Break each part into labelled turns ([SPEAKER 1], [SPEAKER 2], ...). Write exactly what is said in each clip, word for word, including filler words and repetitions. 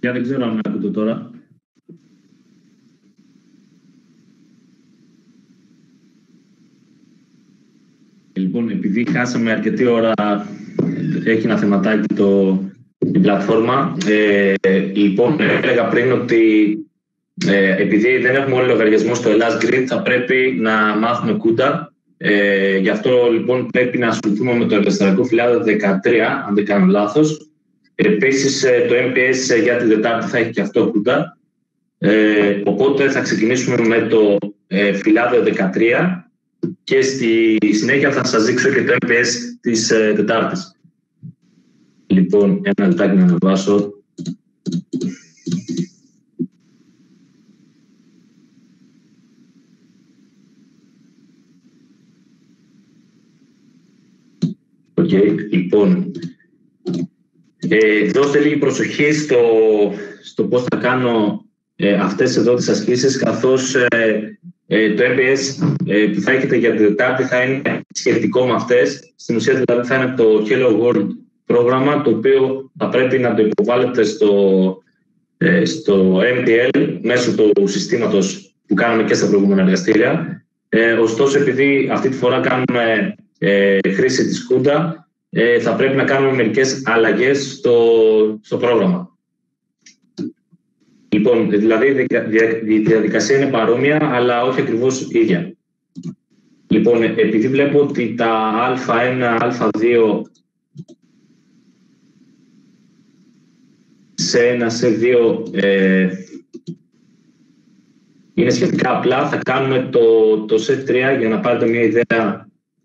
[SPEAKER 1] Για δεν ξέρω αν με ακούτε τώρα. Λοιπόν, επειδή χάσαμε αρκετή ώρα, έχει ένα θεματάκι το, η πλατφόρμα. Ε, λοιπόν, έλεγα πριν ότι ε, επειδή δεν έχουμε όλοι λογαριασμό στο Ελλάς Grid, θα πρέπει να μάθουμε κούντα. Ε, γι' αυτό λοιπόν πρέπει να ασχοληθούμε με το εργαστηριακό φυλάδιο δεκατρία, αν δεν κάνω λάθος. Επίσης, το εμ πι ες για την Τετάρτη θα έχει και αυτό κούντα. Ε, οπότε θα ξεκινήσουμε με το ε, φυλάδιο δεκατρία και στη συνέχεια θα σας δείξω και το εμ πι ες της ε, Τετάρτης. Λοιπόν, ένα λεπτάκι να ανεβάσω. Οκ, okay, λοιπόν, ε, δώστε λίγη προσοχή στο, στο πώς θα κάνω ε, αυτές εδώ τις ασκήσεις, καθώς ε, ε, το εμ πι ες ε, που θα έχετε για την Τετάρτη θα είναι σχετικό με αυτές. Στην ουσία δηλαδή θα είναι το Hello World πρόγραμμα, το οποίο θα πρέπει να το υποβάλλετε στο, ε, στο εμ τι ελ μέσω του συστήματος που κάναμε και στα προηγούμενα εργαστήρια. Ε, ωστόσο, επειδή αυτή τη φορά κάνουμε ε, χρήση της κούντα, ε, θα πρέπει να κάνουμε μερικές αλλαγές στο, στο πρόγραμμα. Λοιπόν, δηλαδή η διαδικασία είναι παρόμοια, αλλά όχι ακριβώς ίδια. Λοιπόν, επειδή βλέπω ότι τα α ένα, α δύο σε ένα, σε δύο ε, είναι σχετικά απλά, θα κάνουμε το, το σετ τρία για να πάρετε μια ιδέα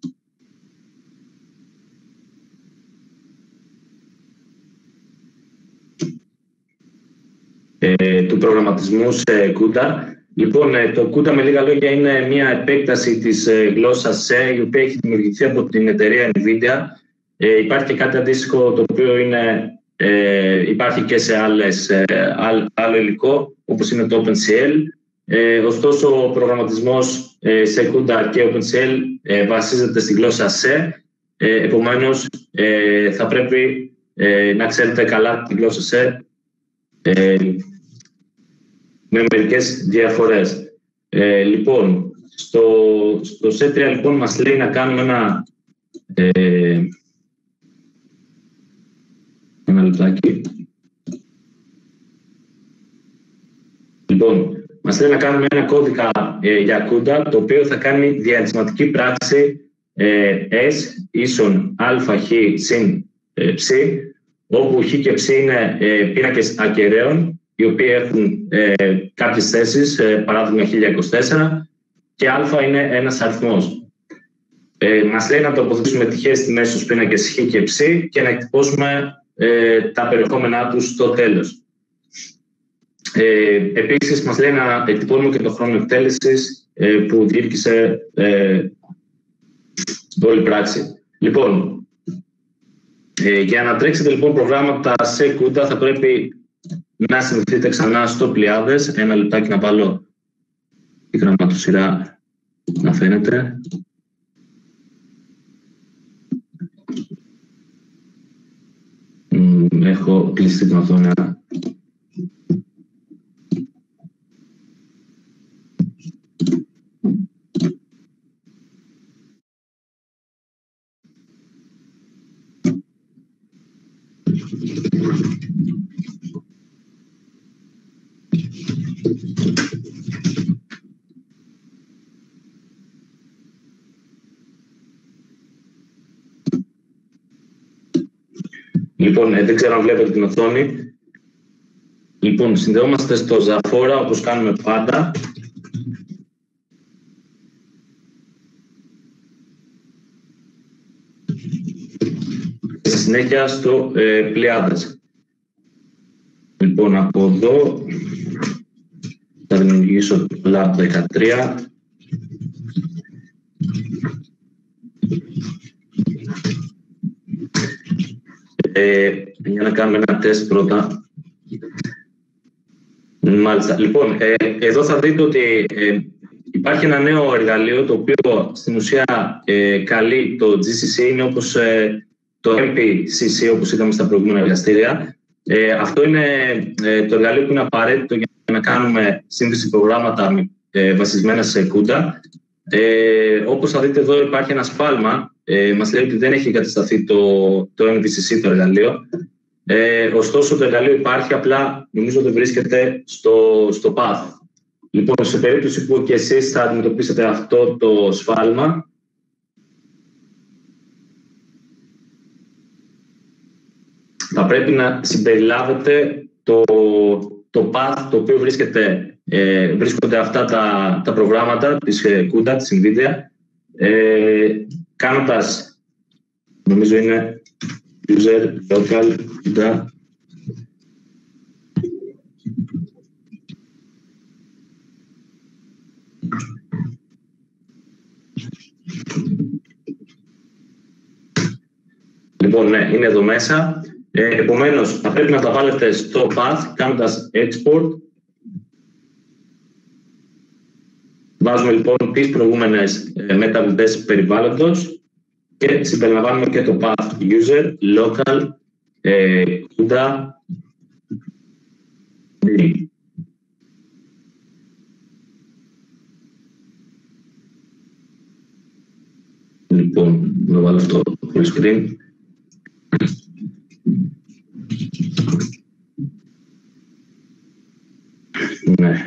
[SPEAKER 1] ε, του προγραμματισμού σε κούντα. Λοιπόν, ε, το κούντα με λίγα λόγια είναι μια επέκταση της ε, γλώσσας C, η οποία έχει δημιουργηθεί από την εταιρεία NVIDIA. Ε, υπάρχει και κάτι αντίστοιχο το οποίο είναι, ε, υπάρχει και σε άλλες, ε, άλλο, άλλο υλικό, όπως είναι το OpenCL. Ε, ωστόσο, ο προγραμματισμός ε, σε κούντα και OpenCL ε, βασίζεται στη γλώσσα C. Ε, επομένως, ε, θα πρέπει ε, να ξέρετε καλά τη γλώσσα C ε, με μερικές διαφορές. Ε, λοιπόν, στο, στο σετ τρία λοιπόν, μας λέει να κάνουμε ένα, ε, ένα λεπτάκι. Λοιπόν, μας λέει να κάνουμε ένα κώδικα ε, για κούντα, το οποίο θα κάνει διαλυσματική πράξη ε, S ίσον α χ συν ε, ψ, όπου χ και ψ είναι ε, πίνακες ακεραίων, οι οποίοι έχουν ε, κάποιες θέσεις, ε, παράδειγμα χίλια είκοσι τέσσερα, και α είναι ένας αριθμός. Ε, μας λέει να τοποθετήσουμε τυχαίες τιμές στους πίνακες χ και ψ και να εκτυπώσουμε ε, τα περιεχόμενά τους στο τέλος. Ε, επίσης, μας λέει να εκτυπώνουμε και το χρόνο εκτέλεσης ε, που διήρκησε ε, όλη πράξη. Λοιπόν, ε, για να τρέξετε λοιπόν προγράμματα σε κούντα θα πρέπει να συνδεθείτε ξανά στο Πλιάδες. Ένα λεπτάκι να βάλω τη γραμματοσυρά να φαίνεται. Μ, έχω κλειστεί την οθόνη. Λοιπόν, ε, δεν ξέρω αν βλέπετε την οθόνη. Λοιπόν, συνδεόμαστε στο Ζαφόρα, όπως κάνουμε πάντα. Και στη συνέχεια στο ε, Πλιάδες. Λοιπόν, από εδώ θα δημιουργήσω το Lab δεκατρία. Ε, για να κάνουμε ένα τεστ πρώτα. Μάλιστα. Λοιπόν, ε, εδώ θα δείτε ότι ε, υπάρχει ένα νέο εργαλείο το οποίο στην ουσία ε, καλεί το τζι σι σι, είναι όπως ε, το εμ πι σι σι, όπως είδαμε στα προηγούμενα εργαστήρια. Ε, αυτό είναι ε, το εργαλείο που είναι απαραίτητο για να κάνουμε σύνδεση προγράμματα ε, βασισμένα σε CUDA. Ε, όπως θα δείτε εδώ υπάρχει ένα σφάλμα. Ε, μας λέει ότι δεν έχει εγκατασταθεί το, το εν βι σι σι, το εργαλείο. Ε, ωστόσο το εργαλείο υπάρχει, απλά νομίζω ότι βρίσκεται στο, στο path. Λοιπόν, σε περίπτωση που και εσείς θα αντιμετωπίσετε αυτό το σφάλμα, θα πρέπει να συμπεριλάβετε το, το path το οποίο βρίσκεται, ε, βρίσκονται αυτά τα, τα προγράμματα της CUDA, της NVIDIA, ε, κάνοντας, νομίζω είναι user local CUDA Λοιπόν, ναι, είναι εδώ μέσα. Ε, επομένως, θα πρέπει να τα βάλετε στο path, κάνοντας export. Βάζουμε λοιπόν τις προηγούμενες ε, μεταβλητές περιβάλλοντος και συμπεριλαμβάνουμε και το path user, local, ε, CUDA, D. Λοιπόν, να βάλω αυτό full screen. Ναι.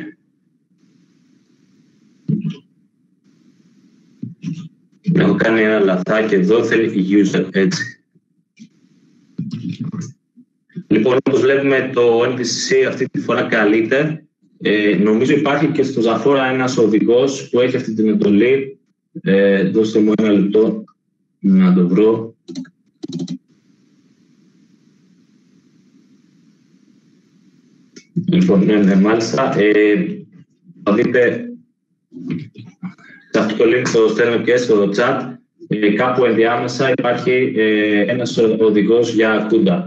[SPEAKER 1] Έχω κάνει ένα λαθάκι εδώ, θέλει user, έτσι. Λοιπόν, όπως βλέπουμε το εν βι σι σι αυτή τη φορά καλείται. Ε, νομίζω υπάρχει και στο Ζαφόρα ένας οδηγός που έχει αυτή την εντολή. Ε, δώστε μου ένα λεπτό να το βρω. Λοιπόν, ναι, ναι, μάλιστα. Ε, θα δείτε σε αυτό το link το στέλνω και στο chat. Ε, κάπου ενδιάμεσα υπάρχει ε, ένας οδηγός για CUDA.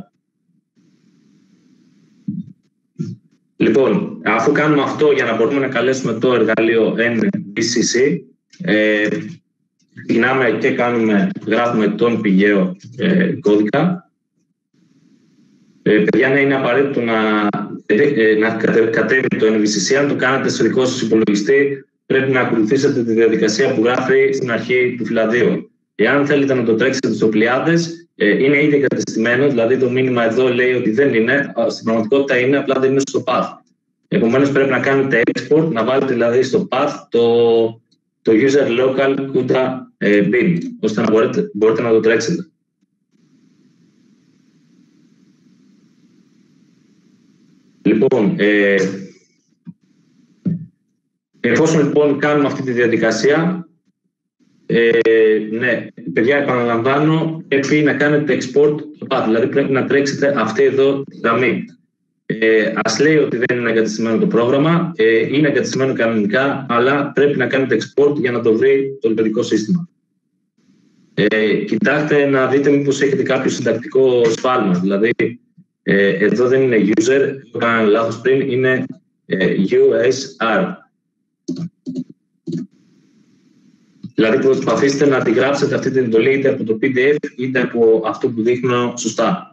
[SPEAKER 1] Λοιπόν, αφού κάνουμε αυτό για να μπορούμε να καλέσουμε το εργαλείο εν βι σι σι, ε, ξεκινάμε και κάνουμε, γράφουμε τον πηγαίο ε, κώδικα. Ε, παιδιά, ναι, είναι απαραίτητο να, ε, να κατέβει το εν βι σι σι. Αν το κάνετε στο δικό σας υπολογιστή, πρέπει να ακολουθήσετε τη διαδικασία που γράφει στην αρχή του φυλαδίου. Εάν θέλετε να το τρέξετε στο Πλιάδες, ε, είναι ήδη εγκατεστημένο, δηλαδή το μήνυμα εδώ λέει ότι δεν είναι, στην πραγματικότητα είναι, απλά δεν είναι στο path. Επομένως, πρέπει να κάνετε export, να βάλετε δηλαδή στο path το, το user local CUDA ε, bin, ώστε να μπορείτε, μπορείτε να το τρέξετε. Λοιπόν, ε, εφόσον λοιπόν κάνουμε αυτή τη διαδικασία, ε, ναι, παιδιά, επαναλαμβάνω, πρέπει να κάνετε export το path, δηλαδή πρέπει να τρέξετε αυτή εδώ τη γραμμή. Ε, ας λέει ότι δεν είναι εγκατεστημένο το πρόγραμμα, ε, είναι εγκατεστημένο κανονικά, αλλά πρέπει να κάνετε export για να το βρει το λειτουργικό σύστημα. Ε, κοιτάξτε να δείτε μήπως έχετε κάποιο συντακτικό σφάλμα, δηλαδή ε, εδώ δεν είναι user, το έκανα λάθος πριν, είναι ε, γιου ες αρ. Δηλαδή προσπαθήστε να τη γράψετε αυτή την εντολή είτε από το πι ντι εφ είτε από αυτό που δείχνω σωστά.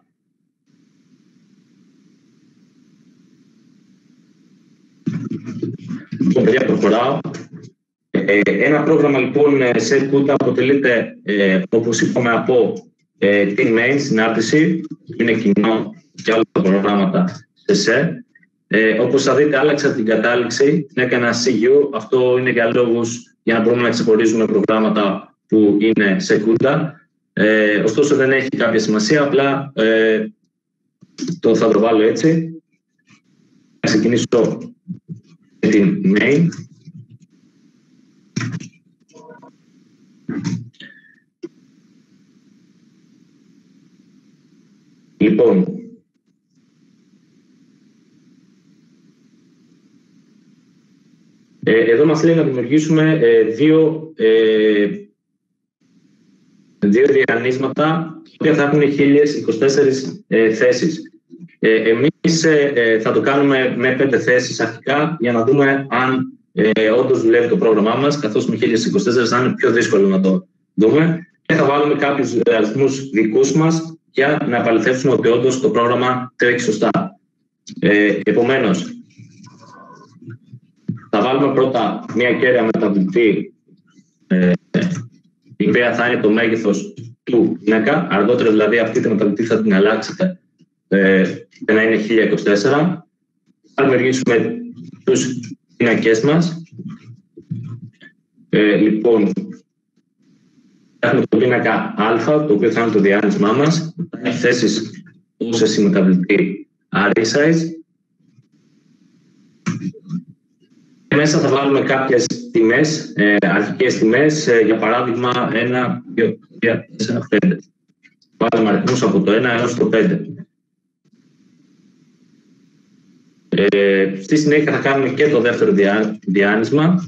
[SPEAKER 1] Λοιπόν, παιδιά, προχωράω. Ε, ένα πρόγραμμα λοιπόν σε CUDA αποτελείται, ε, όπως είπαμε, από ε, την main συνάρτηση, που είναι κοινό και άλλα προγράμματα σε C. Ε, όπως θα δείτε, άλλαξα την κατάληξη, την έκανα σι γιου. Αυτό είναι για λόγους για να μπορούμε να ξεχωρίζουμε προγράμματα που είναι σε CUDA. Ε, ωστόσο, δεν έχει κάποια σημασία, απλά ε, το, θα το βάλω έτσι. Θα ξεκινήσω με την main. Λοιπόν, ε, εδώ μας λέει να δημιουργήσουμε ε, δύο, ε, δύο διανύσματα που θα έχουν χίλιες είκοσι τέσσερις ε, θέσεις. Ε, εμείς ε, θα το κάνουμε με πέντε θέσεις αρχικά για να δούμε αν ε, όντως δουλεύει το πρόγραμμά μας, καθώς με χίλιες είκοσι τέσσερις θα είναι πιο δύσκολο να το δούμε. Και θα βάλουμε κάποιους αριθμούς δικούς μας για να επαληθεύσουμε ότι όντως το πρόγραμμα τρέχει σωστά. Ε, επομένως, θα βάλουμε πρώτα μια κέρια μεταβλητή, ε, η οποία θα είναι το μέγεθος του πίνακα. Αργότερα δηλαδή αυτή τη μεταβλητή θα την αλλάξετε ε, και να είναι χίλια είκοσι τέσσερα. Θα δημιουργήσουμε τους πίνακες μας. Ε, λοιπόν, έχουμε το πίνακα Α, το οποίο θα είναι το διάνυσμά μας. Θα έχει θέσεις όσες η μεταβλητή array size. Μέσα θα βάλουμε κάποιες τιμές, ε, αρχικές τιμές, ε, για παράδειγμα ένα, δύο, τρία, τέσσερα, πέντε. Βάλουμε αριθμούς από το ένα έως το πέντε. Ε, στη συνέχεια θα κάνουμε και το δεύτερο διά, διάνυσμα.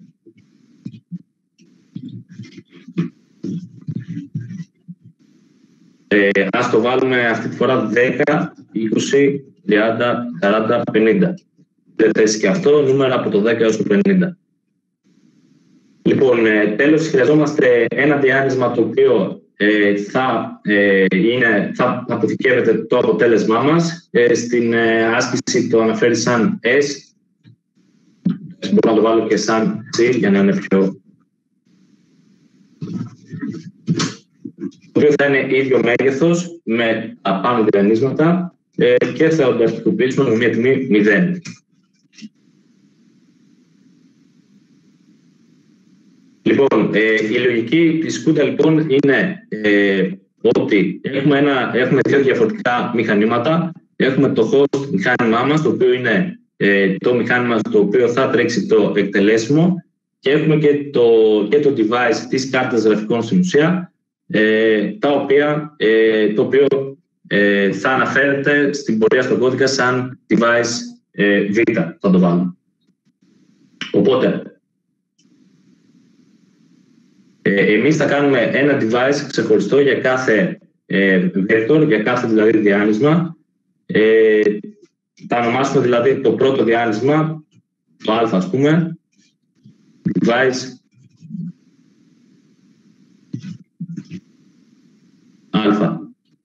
[SPEAKER 1] Ε, ας το βάλουμε αυτή τη φορά δέκα, είκοσι, τριάντα, σαράντα, πενήντα. Δεν θέσει και αυτό, νούμερα από το δέκα έως το πενήντα. Λοιπόν, ε, τέλος, χρειαζόμαστε ένα διάνυσμα το οποίο ε, θα, ε, είναι, θα αποθηκεύεται το αποτέλεσμά μας. Ε, στην ε, άσκηση το αναφέρει σαν S. Μπορώ να το βάλω και σαν C για να είναι πιο... Το οποίο θα είναι ίδιο μέγεθος με τα πάνω διανύσματα ε, και θα το αρχικοποιήσουμε με μια τιμή μηδέν. Λοιπόν, ε, η λογική της CUDA λοιπόν είναι ε, ότι έχουμε, ένα, έχουμε δύο διαφορετικά μηχανήματα. Έχουμε το host μηχάνημά μας, το οποίο είναι ε, το μηχάνημα στο οποίο θα τρέξει το εκτελέσιμο, και έχουμε και το, και το device της κάρτας γραφικών στην ουσία, ε, τα οποία, ε, το οποίο ε, θα αναφέρεται στην πορεία στον κώδικα σαν device ε, Β, θα το βάλουμε. Οπότε, Ε, εμείς θα κάνουμε ένα device ξεχωριστό για κάθε ε, vector, για κάθε δηλαδή διάνυσμα. Ε, θα ονομάσουμε δηλαδή το πρώτο διάνυσμα, το α ας πούμε, device α.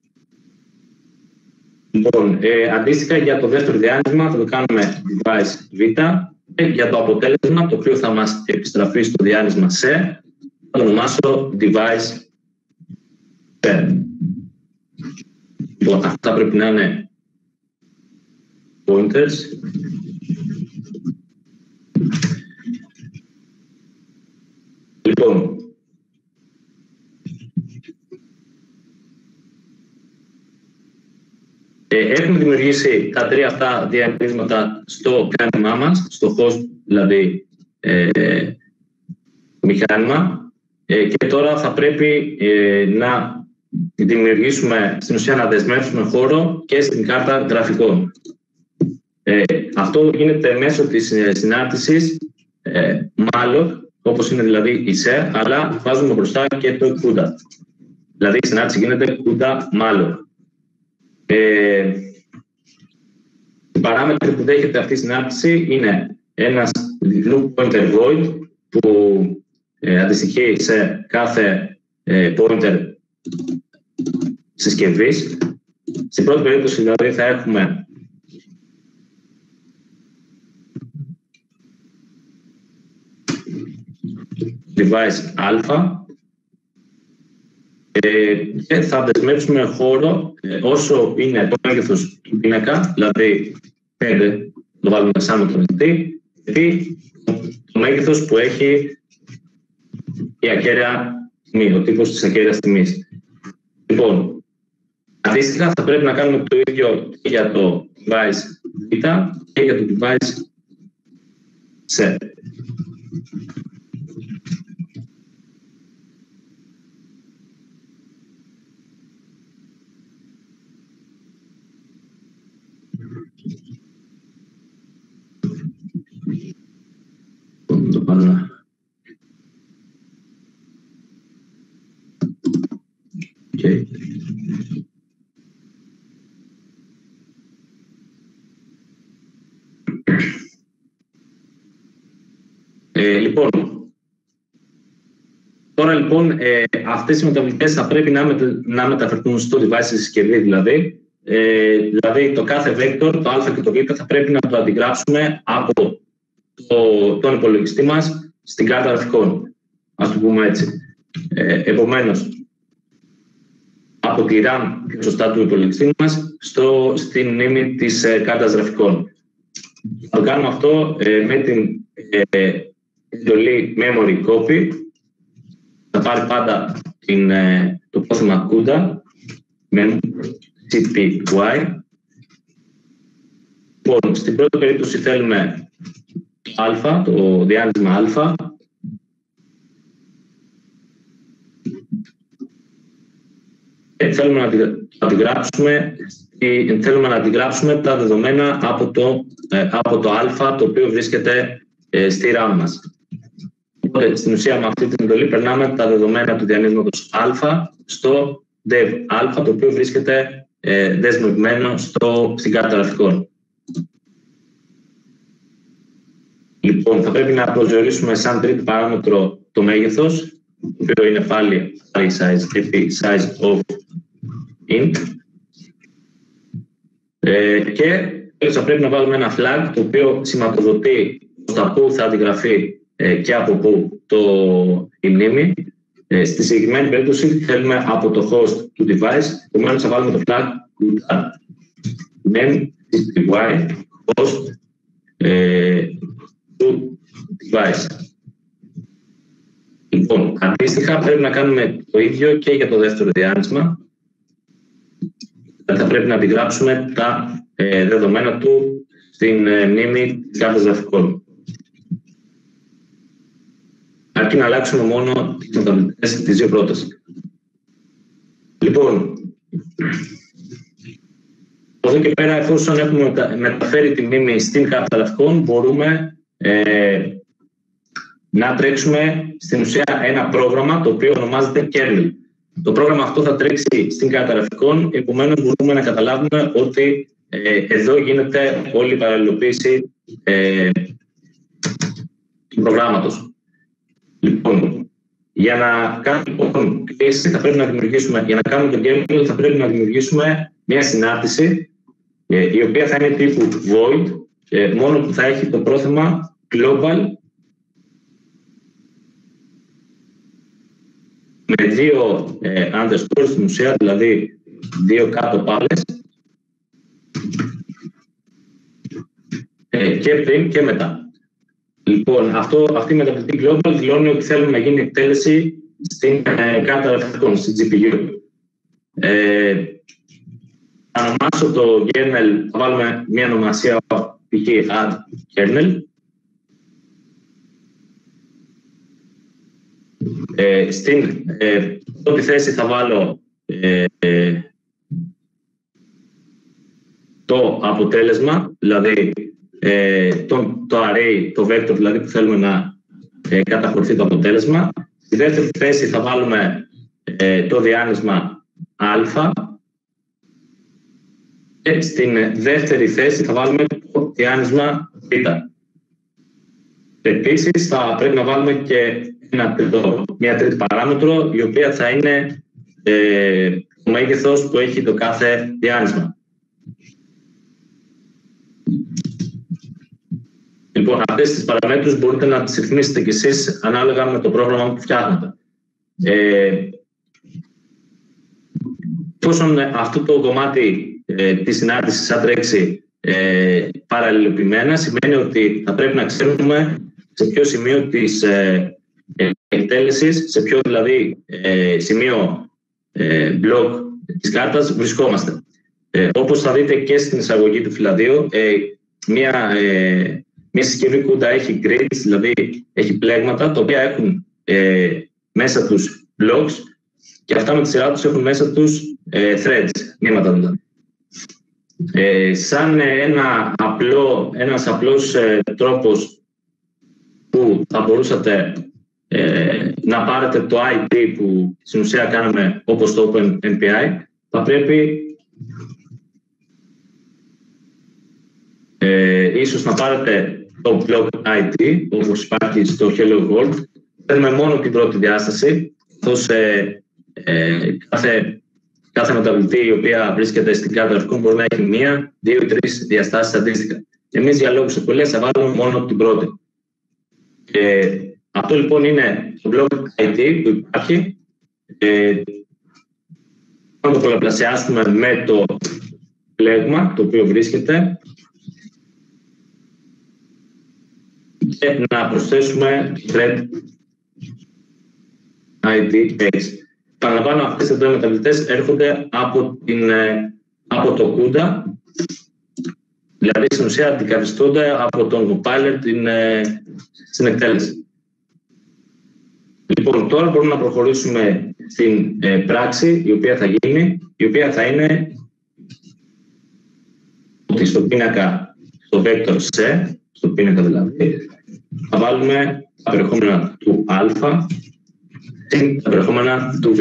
[SPEAKER 1] Λοιπόν, ε, αντίστοιχα για το δεύτερο διάνυσμα θα το κάνουμε device β, και για το αποτέλεσμα το οποίο θα μας επιστραφεί στο διάνυσμα σε, θα το ονομάσω device ten. Λοιπόν, αυτά πρέπει να είναι pointers. Λοιπόν, ε, έχουμε δημιουργήσει τα τρία αυτά διανύσματα στο μηχάνημά μας, στο host δηλαδή ε, μηχάνημα. Ε, και τώρα θα πρέπει ε, να δημιουργήσουμε, στην ουσία να δεσμεύσουμε χώρο και στην κάρτα γραφικών. Ε, αυτό γίνεται μέσω της συνάρτησης ε, malloc, όπως είναι δηλαδή η share, αλλά βάζουμε μπροστά και το CUDA. Δηλαδή η συνάρτηση γίνεται CUDA malloc. Ε, η παράμετρη που δέχεται αυτή η συνάρτηση είναι ένας loop pointer void που Ε, αντιστοιχεί σε κάθε ε, pointer συσκευής. Στην πρώτη περίπτωση δηλαδή θα έχουμε device α ε, και θα δεσμεύσουμε χώρο ε, όσο είναι το μέγεθος του πίνακα, δηλαδή πέντε, το βάλουμε σαν μετρητή, γιατί το μέγεθος που έχει η ακέραια τιμή, ο τύπος της ακέραιας τιμής. Λοιπόν, αντίστοιχα θα πρέπει να κάνουμε το ίδιο και για το device β και για το device C. Το πάνω. Okay. Ε, λοιπόν, τώρα λοιπόν ε, αυτές οι μεταβλητές θα πρέπει να, μετα, να μεταφερθούν στο device, στη συσκευή δηλαδή. Ε, δηλαδή το κάθε vector, το α και το β, θα πρέπει να το αντιγράψουμε από το, τον υπολογιστή μας στην κάρτα γραφικών. Ας το πούμε έτσι. Ε, επομένως, από τη RAM και σωστά του υπολογιστή μας στο, στην μνήμη της ε, κάρτας γραφικών. Θα το κάνουμε αυτό ε, με την ε, εντολή memory copy. Θα πάρει πάντα την, ε, το πόθημα CUDA με σι πι γουάι. Λοιπόν, στην πρώτη περίπτωση θέλουμε το α, το διάνυσμα α. Ε, θέλουμε να την αντιγράψουμε, ε, θέλουμε να αντιγράψουμε τα δεδομένα από το, ε, από το α, το οποίο βρίσκεται ε, στη RAM μας. Οπότε, στην ουσία, με αυτή την εντολή περνάμε τα δεδομένα του διανύσματος α στο dev α, το οποίο βρίσκεται ε, δεσμευμένο στο, στην κάρτα γραφικών. Λοιπόν, θα πρέπει να προσδιορίσουμε σαν τρίτη παράμετρο το μέγεθος, το οποίο είναι πάλι size επί size of int. Ε, και θα πρέπει να βάλουμε ένα flag, το οποίο σηματοδοτεί τα πού θα αντιγραφεί ε, και από πού το, η μνήμη. Ε, στη συγκεκριμένη περίπτωση θέλουμε από το host του device, επομένως θα βάλουμε το flag name host ε, του device. Λοιπόν, αντίστοιχα πρέπει να κάνουμε το ίδιο και για το δεύτερο διάνυσμα. Θα πρέπει να αντιγράψουμε τα ε, δεδομένα του στην ε, μνήμη της κάρτας γραφικών. Αρκεί να αλλάξουμε μόνο τις μεταβλητές τις δύο πρώτες. Λοιπόν, από εδώ και πέρα, εφόσον έχουμε μεταφέρει τη μνήμη στην κάρτα γραφικών, μπορούμε ε, να τρέξουμε στην ουσία ένα πρόγραμμα το οποίο ονομάζεται kernel. Το πρόγραμμα αυτό θα τρέξει στην κάρτα γραφικών, επομένως μπορούμε να καταλάβουμε ότι ε, εδώ γίνεται όλη η παραλληλοποίηση ε, του προγράμματος. Λοιπόν, για να κάνουμε λοιπόν, θα πρέπει να δημιουργήσουμε, για να κάνουμε το kernel θα πρέπει να δημιουργήσουμε μια συνάρτηση ε, η οποία θα είναι τύπου void, ε, μόνο που θα έχει το πρόθεμα global με δύο ε, underscores στην ουσία, δηλαδή δύο κάτω πάλες ε, και πριν και μετά. Λοιπόν, αυτό, αυτή η μεταβλητή global δηλώνει ότι θέλουμε να γίνει εκτέλεση στην ε, κάρτα γραφικών, στην τζι πι γιου. Ε, θα ονομάσω το kernel, θα βάλουμε μια ονομασία π.χ. add kernel. Ε, στην ε, πρώτη θέση θα βάλω ε, ε, το αποτέλεσμα, δηλαδή ε, το, το array, το vector δηλαδή που θέλουμε να ε, καταχωρηθεί το αποτέλεσμα. Στη δεύτερη θέση θα βάλουμε ε, το διάνυσμα α και στην δεύτερη θέση θα βάλουμε το διάνυσμα β. Επίσης θα πρέπει να βάλουμε και ένα τρίτο, μια τρίτη παράμετρο, η οποία θα είναι ε, το μέγεθος που έχει το κάθε διάνυσμα. Λοιπόν, αυτές τις παραμέτρους μπορείτε να τις ρυθμίσετε κι εσείς ανάλογα με το πρόγραμμα που φτιάχνετε. Ε, Εφόσον αυτό το κομμάτι ε, της συνάρτησης θα τρέξει ε, παραλληλοποιημένα, σημαίνει ότι θα πρέπει να ξέρουμε σε ποιο σημείο της ε, εκτέλεσης, σε ποιο δηλαδή ε, σημείο ε, block της κάρτας βρισκόμαστε. Ε, όπως θα δείτε και στην εισαγωγή του φυλαδίου, ε, μια, ε, μια συσκευή CUDA έχει grids, δηλαδή έχει πλέγματα, τα οποία έχουν ε, μέσα τους blocks και αυτά με τη σειρά τους έχουν μέσα τους ε, threads, μήματα δηλαδή. Ε, σαν ένα απλό, ένας απλός ε, τρόπος που θα μπορούσατε ε, να πάρετε το άι ντι που στην ουσία κάναμε όπως το OpenMPI, θα πρέπει ε, ίσως να πάρετε το block άι ντι όπως υπάρχει στο Hello World. Θέλουμε μόνο την πρώτη διάσταση, καθώς ε, ε, κάθε, κάθε μεταβλητή η οποία βρίσκεται στην κάρτα γραφικών μπορεί να έχει μία, δύο ή τρεις διαστάσεις αντίστοιχα. Εμείς για λόγους ευκολίας θα βάλουμε μόνο την πρώτη. Ε, αυτό λοιπόν είναι το block άι ντι που υπάρχει. Ε, να το πολλαπλασιάσουμε με το πλέγμα το οποίο βρίσκεται και να προσθέσουμε thread άι ντι X. Παραλαμβάνω, αυτές εδώ οι μεταβλητές έρχονται από, την, από το CUDA, δηλαδή στην ουσία αντικαθιστούνται από τον compiler την, στην εκτέλεση. Λοιπόν, τώρα μπορούμε να προχωρήσουμε στην ε, πράξη η οποία θα γίνει, η οποία θα είναι ότι στο πίνακα, στο vector C, στο πίνακα δηλαδή, θα βάλουμε τα περιεχόμενα του α και τα περιεχόμενα του β.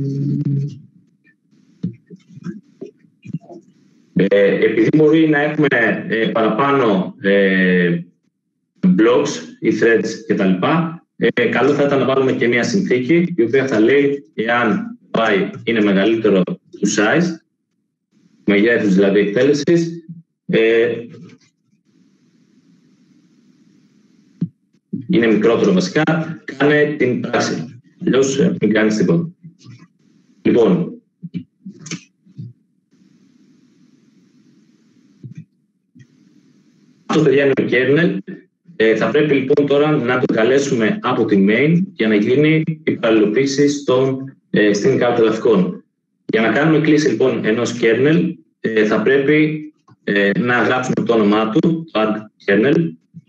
[SPEAKER 1] Ε, επειδή μπορεί να έχουμε ε, παραπάνω ε, blocks ή threads κτλ., ε, καλό θα ήταν να βάλουμε και μια συνθήκη η οποία θα λέει εάν y είναι μεγαλύτερο του size, μεγέθους δηλαδή εκτέλεσης, ε, είναι μικρότερο βασικά, κάνε την πράξη. Αλλιώς μην κάνεις τίποτα. Λοιπόν, αυτό παιδιά είναι ο kernel. Ε, θα πρέπει λοιπόν τώρα να το καλέσουμε από τη main για να γίνει η παραλληλοποίηση ε, στην κάρτα γραφικών. Για να κάνουμε κλίση λοιπόν ενός kernel ε, θα πρέπει ε, να γράψουμε το όνομά του, το add kernel.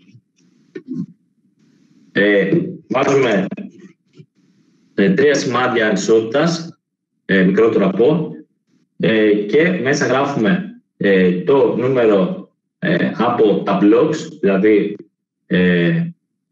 [SPEAKER 1] Ε, βάζουμε ε, τρία σημάδια ανισότητας, ε, μικρότερο από, ε, και μέσα γράφουμε ε, το νούμερο ε, από τα blocks, δηλαδή ε,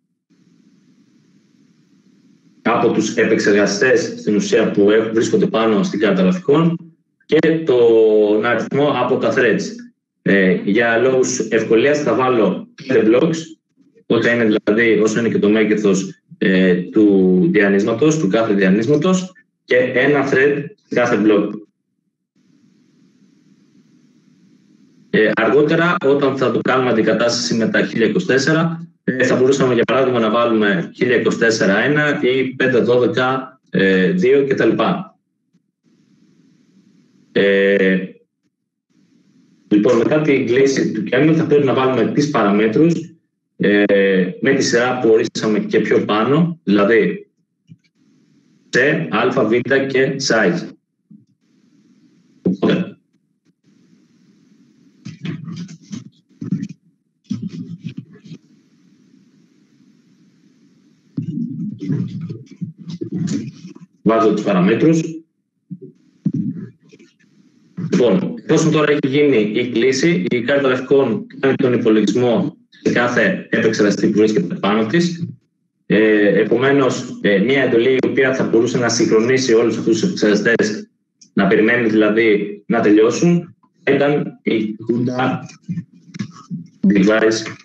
[SPEAKER 1] από τους επεξεργαστές στην ουσία που βρίσκονται πάνω στην κάρτα γραφικών και τον αριθμό από τα threads. Ε, για λόγους ευκολίας θα βάλω πέντε blocks, όσο είναι, δηλαδή, όσο είναι και το μέγεθος ε, του διανύσματος, του κάθε διανύσματος, και ένα thread κάθε block. Ε, αργότερα, όταν θα το κάνουμε αντικατάσταση με τα χίλια είκοσι τέσσερα, ε, θα μπορούσαμε για παράδειγμα να βάλουμε χίλια είκοσι τέσσερα ένα ή πεντακόσια δώδεκα δύο κτλ. Ε, λοιπόν, μετά την κλίση του kernel θα πρέπει να βάλουμε τις παραμέτρους ε, με τη σειρά που ορίσαμε και πιο πάνω, δηλαδή σε α, β και size. Οπότε, βάζω τις παραμέτρους. Λοιπόν, εφόσον τώρα έχει γίνει η κλίση, η κάρτα γραφικών κάνει τον υπολογισμό σε κάθε επεξεργαστή που βρίσκεται πάνω της. Ε, επομένως, ε, μια εντολή η οποία θα μπορούσε να συγχρονίσει όλους αυτούς τους επεξεργαστές, να περιμένει δηλαδή να τελειώσουν, ήταν η CUDA device,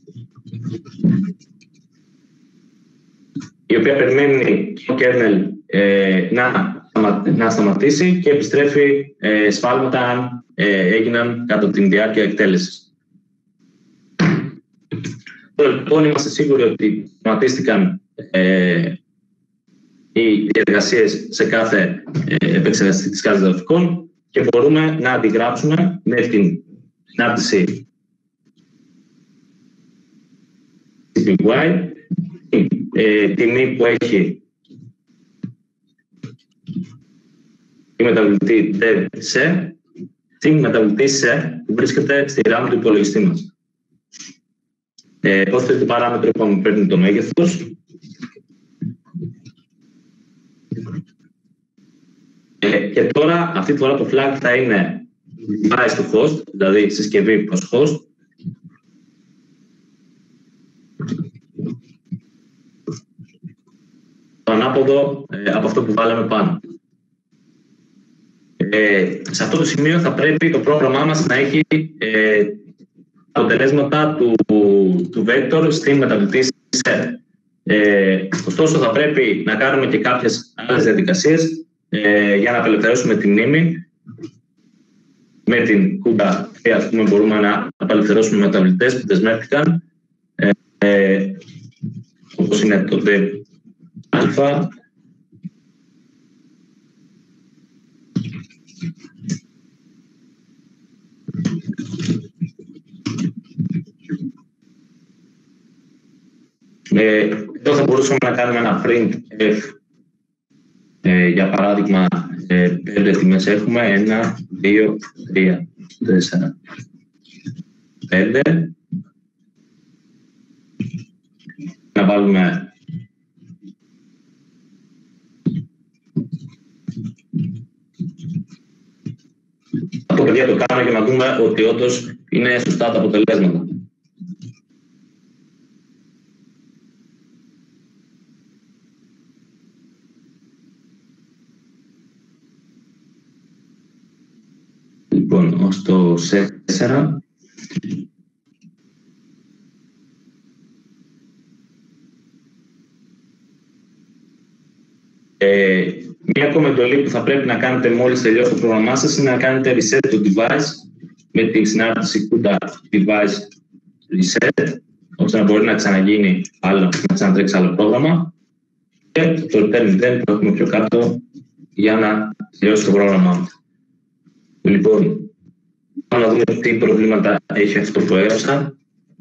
[SPEAKER 1] η οποία περιμένει το kernel ε, να, να σταματήσει και επιστρέφει ε, σφάλματα αν ε, έγιναν κατά την διάρκεια εκτέλεσης. Λοιπόν, είμαστε σίγουροι ότι σταματίστηκαν ε, οι διαδικασίες σε κάθε ε, επεξεργαστή της κάρτας γραφικών και μπορούμε να αντιγράψουμε με την συνάρτηση σι πι γουάι ε, τιμή που έχει η μεταβλητή dev.c την μεταβλητή C που βρίσκεται στη RAM του υπολογιστή μας. Ε, Πρόσθετη παράμετρο που μου παίρνει το μέγεθος. Ε, και τώρα, αυτή τη φορά το flag θα είναι device του host, δηλαδή συσκευή προς host. Το ανάποδο ε, από αυτό που βάλαμε πάνω. Ε, σε αυτό το σημείο θα πρέπει το πρόγραμμά μας να έχει ε, αποτελέσματα του, του vector στην μεταβλητή set. Ε, ωστόσο, θα πρέπει να κάνουμε και κάποιες άλλες διαδικασίες ε, για να απελευθερώσουμε τη μνήμη. Με την κούντα, ας πούμε, μπορούμε να απελευθερώσουμε μεταβλητές που δεσμεύτηκαν, ε, ε, όπως είναι το ΔΕ-Α. Ε, εδώ θα μπορούσαμε να κάνουμε ένα print F. Ε, για παράδειγμα, ε, πέντε τιμές έχουμε, ένα, δύο, τρία, τέσσερα, πέντε. Να βάλουμε αυτό, παιδιά, το κάνουμε για να δούμε ότι όντως είναι σωστά τα αποτελέσματα. Λοιπόν, ως το τέσσερα. Ε, μία ακόμα εντολή που θα πρέπει να κάνετε μόλις τελειώσει το πρόγραμμά σας είναι να κάνετε reset το device με την συνάρτηση κούντα device reset, ώστε να μπορεί να ξαναγίνει άλλο, να ξανατρέξει άλλο πρόγραμμα. Και το return μηδέν που έχουμε πιο κάτω για να τελειώσει το πρόγραμμα. Λοιπόν, πάμε να δούμε τι προβλήματα έχει αυτό που έγραψα.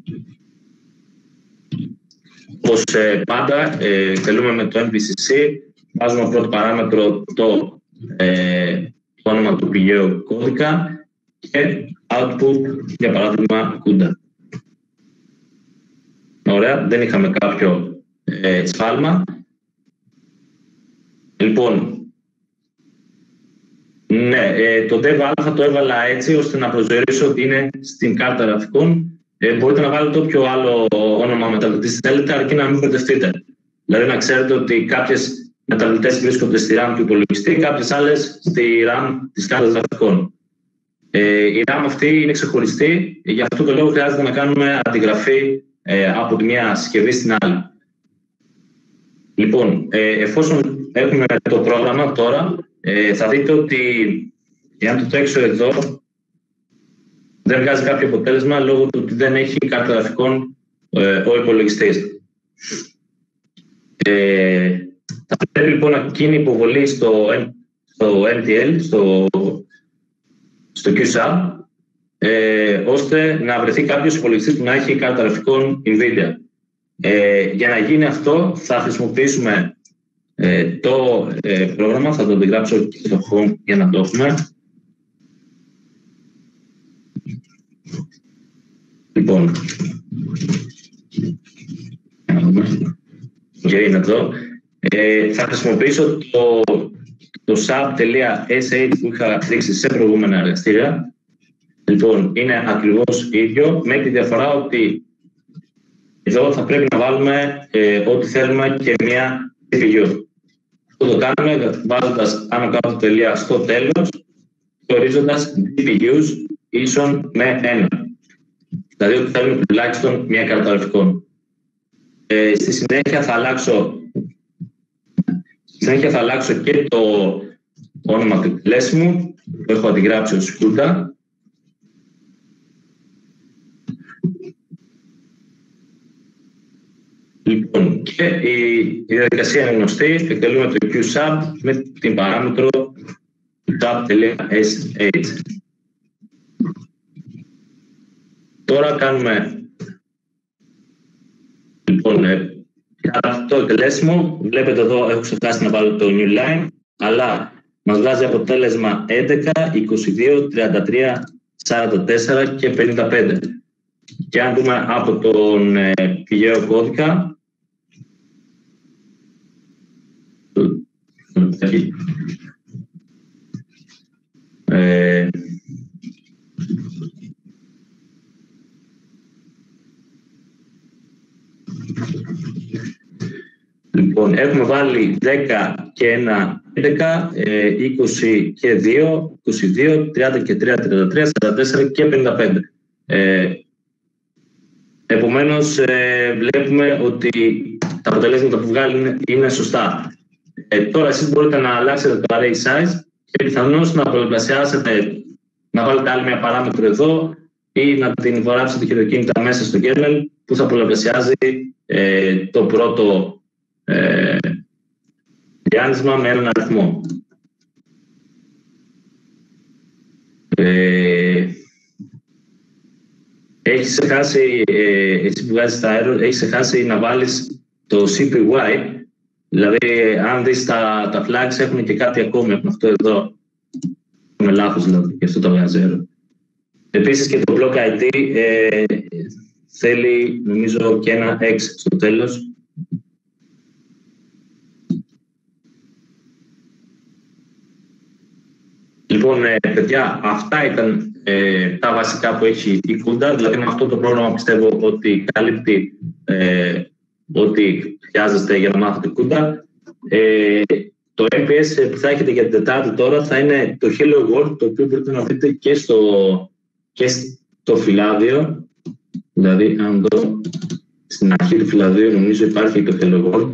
[SPEAKER 1] Όπως ε, πάντα, ε, τελούμε με το εμ βι σι σι, βάζουμε πρώτο παράμετρο το, ε, το όνομα του πηγαίου κώδικα και output, για παράδειγμα, κούντα. Ωραία, δεν είχαμε κάποιο ε, σφάλμα. Λοιπόν, ναι, ε, το ΔΕΒ-Α το έβαλα έτσι ώστε να προσδιορίσω ότι είναι στην κάρτα γραφικών. Ε, μπορείτε να βάλετε όποιο άλλο όνομα μεταβλητής θέλετε, αρκεί να μην μπερδευτείτε. Δηλαδή να ξέρετε ότι κάποιες μεταβλητές βρίσκονται στη RAM του υπολογιστή, κάποιες άλλες στη RAM της κάρτας γραφικών. Ε, η RAM αυτή είναι ξεχωριστή, γι' αυτό το λόγο χρειάζεται να κάνουμε αντιγραφή ε, από τη μία συσκευή στην άλλη. Λοιπόν, ε, εφόσον έχουμε το πρόγραμμα τώρα, ε, θα δείτε ότι εάν το τρέξω εδώ, δεν βγάζει κάποιο αποτέλεσμα λόγω του ότι δεν έχει κάρτα γραφικών ε, ο υπολογιστής. Ε, θα πρέπει λοιπόν να γίνει υποβολή στο, στο εμ τι ελ, στο, στο κιου σαμπ, ε, ώστε να βρεθεί κάποιος υπολογιστής που να έχει κάρτα γραφικών NVIDIA. Ε, για να γίνει αυτό θα χρησιμοποιήσουμε ε, το ε, πρόγραμμα, θα το αντιγράψω και στο home για να το έχουμε. Λοιπόν, και είναι εδώ. Ε, θα χρησιμοποιήσω το, το sub.sh που είχα δείξει σε προηγούμενα εργαστήρια. Λοιπόν, είναι ακριβώς ίδιο, με τη διαφορά ότι εδώ θα πρέπει να βάλουμε ε, ό,τι θέλουμε και μια σι πι γιου. Αυτό το κάνουμε βάζοντας άνω κάτω τελεία στο τέλος και ορίζοντας σι πι γιους ίσον με ένα. Δηλαδή ότι θέλουμε τουλάχιστον μια κάρτα γραφικών. Ε, στη συνέχεια θα αλλάξω στη συνέχεια θα αλλάξω και το όνομα του εκτελέσιμου που έχω αντιγράψει ως κούντα. Λοιπόν, και η, η διαδικασία είναι γνωστή. Εκτελούμε το κιου σαμπ με την παράμετρο sub.sh. Τώρα κάνουμε λοιπόν το εκτελέσιμο. Βλέπετε εδώ έχω ξεχάσει να βάλω το new line, αλλά μας βγάζει αποτέλεσμα έντεκα, είκοσι δύο, τριάντα τρία, σαράντα τέσσερα και πενήντα πέντε. Και αν δούμε από τον ε, πηγαίο κώδικα, ε, λοιπόν, έχουμε βάλει δέκα και ένα, έντεκα, ε, είκοσι και δύο, είκοσι δύο, τριάντα και τρία, τριάντα τρία, σαράντα τέσσερα και πενήντα πέντε. Ε, Επομένως, ε, βλέπουμε ότι τα αποτελέσματα που βγάλει είναι, είναι σωστά. Ε, τώρα εσείς μπορείτε να αλλάξετε το array size και πιθανώς να πολλαπλασιάσετε, να βάλετε άλλη μια παράμετρο εδώ ή να την βαράξετε χειροκίνητα μέσα στο kernel που θα πολλαπλασιάζει ε, το πρώτο ε, διάνυσμα με έναν αριθμό. Ε, έχεις ξεχάσει, ε, εσύ που βγάζεις τα error, έχεις ξεχάσει να βάλεις το σι πι γουάι. Δηλαδή, αν δεις τα, τα flags έχουν και κάτι ακόμη, έχουν αυτό εδώ. Είναι λάθος, δηλαδή, και αυτό το βγάζει error. Επίσης και το block άι ντι ε, θέλει, νομίζω, και ένα X στο τέλος. Λοιπόν, ε, παιδιά, αυτά ήταν ε, τα βασικά που έχει η CUDA. Δηλαδή, με αυτό το πρόγραμμα πιστεύω ότι καλύπτει ε, ό,τι χρειάζεστε για να μάθετε CUDA. Ε, το εν πι ες που θα έχετε για την Τετάρτη τώρα θα είναι το Hello World, το οποίο μπορείτε να δείτε και στο, και στο φυλάδιο. Δηλαδή, αν δω στην αρχή του φυλαδίου, νομίζω υπάρχει το Hello World.